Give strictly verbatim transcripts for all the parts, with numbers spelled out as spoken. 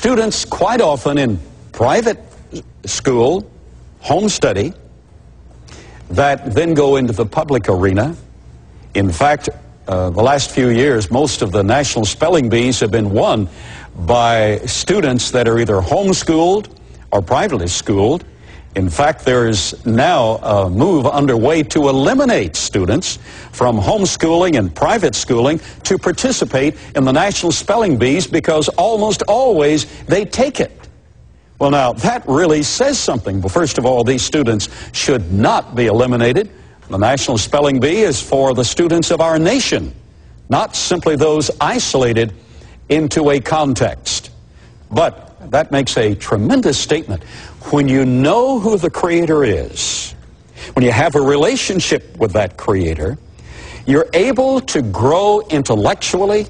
students quite often in private school, home study, that then go into the public arena. In fact, uh, the last few years, most of the national spelling bees have been won by students that are either homeschooled or privately schooled. In fact, there is now a move underway to eliminate students from homeschooling and private schooling to participate in the national spelling bees because almost always they take it. Well, now, that really says something. Well, first of all, these students should not be eliminated. The National Spelling Bee is for the students of our nation, not simply those isolated into a context. But that makes a tremendous statement. When you know who the Creator is, when you have a relationship with that Creator, you're able to grow intellectually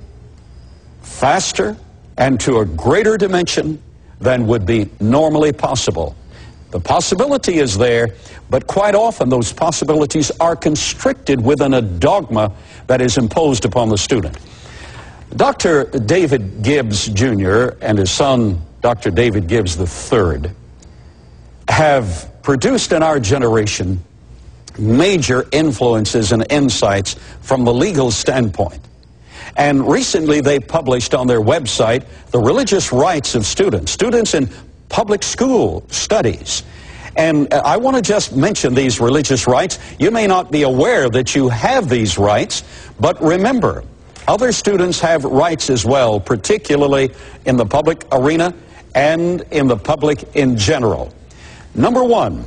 faster and to a greater dimension than would be normally possible. The possibility is there, but quite often those possibilities are constricted within a dogma that is imposed upon the student. Doctor David Gibbs, Junior and his son, Doctor David Gibbs the third, have produced in our generation major influences and insights from the legal standpoint. And recently they published on their website the religious rights of students, students in public school studies. And I want to just mention these religious rights. You may not be aware that you have these rights, but remember, other students have rights as well, particularly in the public arena and in the public in general. Number one,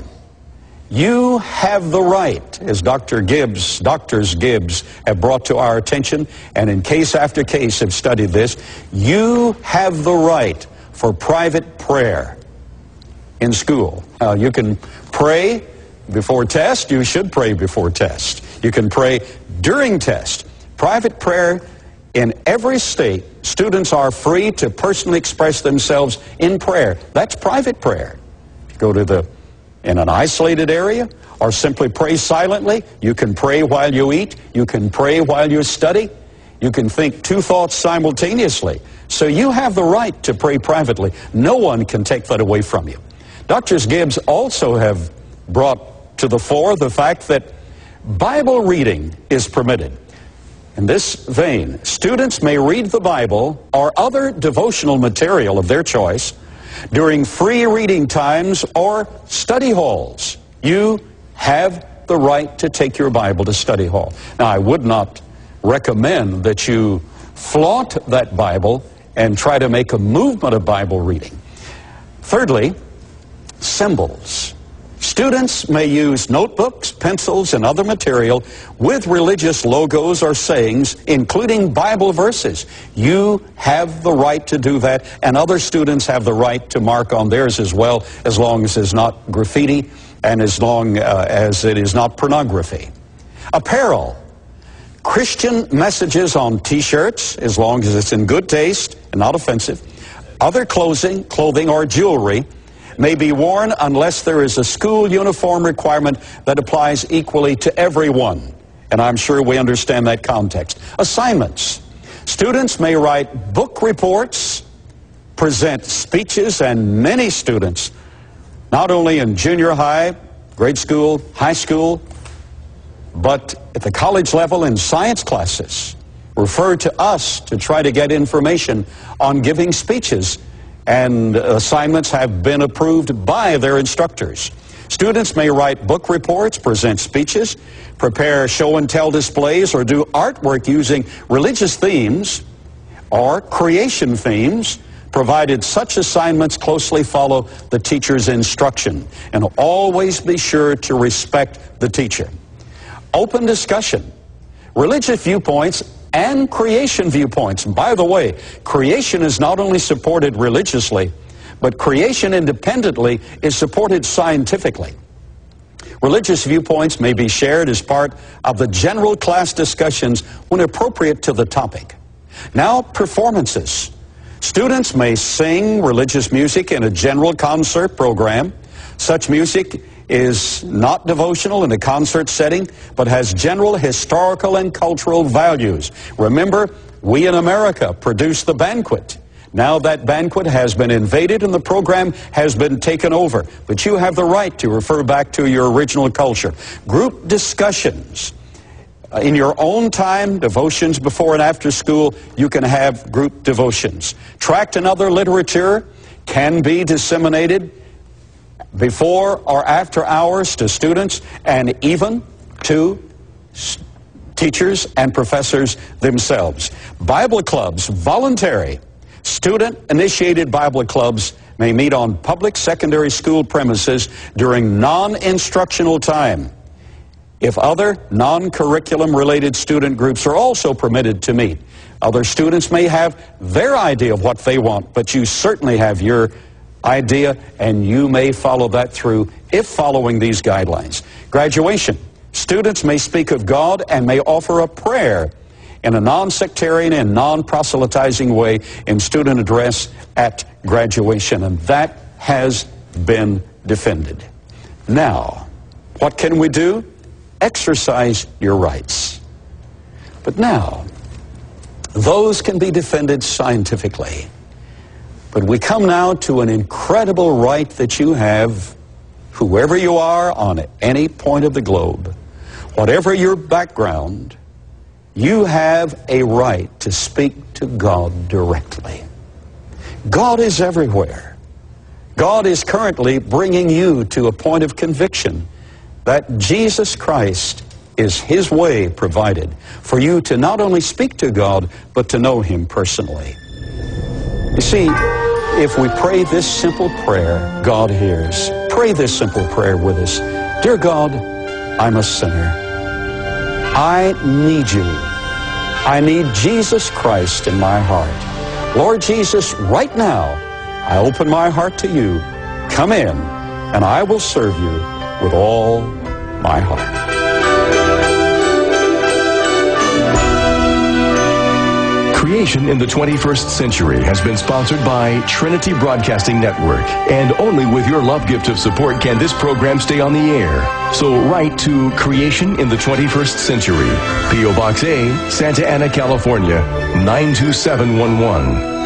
you have the right, as Doctor Gibbs, Doctors Gibbs have brought to our attention, and in case after case have studied this, you have the right for private prayer in school. Uh, you can pray before test. You should pray before test. You can pray during test. Private prayer in every state, students are free to personally express themselves in prayer. That's private prayer. If you go to the in an isolated area, or simply pray silently. You can pray while you eat. You can pray while you study. You can think two thoughts simultaneously. So you have the right to pray privately. No one can take that away from you. Doctors Gibbs also have brought to the fore the fact that Bible reading is permitted. In this vein, students may read the Bible or other devotional material of their choice during free reading times or study halls. You have the right to take your Bible to study hall. Now, I would not recommend that you flaunt that Bible and try to make a movement of Bible reading. Thirdly, symbols. Students may use notebooks, pencils, and other material with religious logos or sayings, including Bible verses. You have the right to do that, and other students have the right to mark on theirs as well, as long as it's not graffiti and as long uh, as it is not pornography. Apparel. Christian messages on T-shirts, as long as it's in good taste and not offensive. Other clothing, clothing or jewelry may be worn unless there is a school uniform requirement that applies equally to everyone. And I'm sure we understand that context. Assignments. Students may write book reports, present speeches, and many students, not only in junior high, grade school, high school, but at the college level in science classes, refer to us to try to get information on giving speeches, and assignments have been approved by their instructors. Students may write book reports, present speeches, prepare show-and-tell displays, or do artwork using religious themes or creation themes, provided such assignments closely follow the teacher's instruction. And always be sure to respect the teacher. Open discussion. Religious viewpoints and creation viewpoints. By the way, creation is not only supported religiously, but creation independently is supported scientifically. Religious viewpoints may be shared as part of the general class discussions when appropriate to the topic. Now, performances. Students may sing religious music in a general concert program. Such music is not devotional in a concert setting, but has general historical and cultural values. Remember, we in America produced the banquet. Now that banquet has been invaded and the program has been taken over. But you have the right to refer back to your original culture. Group discussions. Uh, in your own time, devotions before and after school, you can have group devotions. Tract and other literature can be disseminated before or after hours to students and even to teachers and professors themselves. Bible clubs, voluntary, student-initiated Bible clubs may meet on public secondary school premises during non-instructional time. If other non-curriculum related student groups are also permitted to meet, other students may have their idea of what they want, but you certainly have your idea, and you may follow that through if following these guidelines. Graduation. Students may speak of God and may offer a prayer in a non-sectarian and non-proselytizing way in student address at graduation, and that has been defended. Now, what can we do? Exercise your rights. But now, those can be defended scientifically. But we come now to an incredible right that you have, whoever you are on any point of the globe, whatever your background, you have a right to speak to God directly. God is everywhere. God is currently bringing you to a point of conviction that Jesus Christ is His way provided for you to not only speak to God, but to know Him personally. You see, if we pray this simple prayer, God hears. Pray this simple prayer with us. Dear God, I'm a sinner. I need you. I need Jesus Christ in my heart. Lord Jesus, right now, I open my heart to you. Come in, and I will serve you with all my heart. Creation in the twenty-first Century has been sponsored by Trinity Broadcasting Network. And only with your love gift of support can this program stay on the air. So write to Creation in the twenty-first Century, P O Box A, Santa Ana, California, nine two seven one one.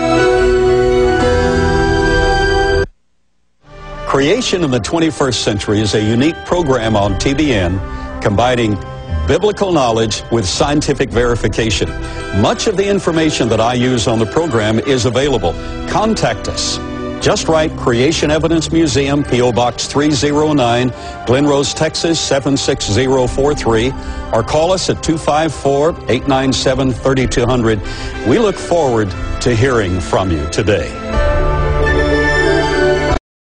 Creation in the twenty-first Century is a unique program on T B N combining biblical knowledge with scientific verification. Much of the information that I use on the program is available. Contact us. Just write Creation Evidence Museum, P O Box three oh nine, Glen Rose, Texas seven six zero four three, or call us at two five four, eight nine seven, three two zero zero. We look forward to hearing from you today.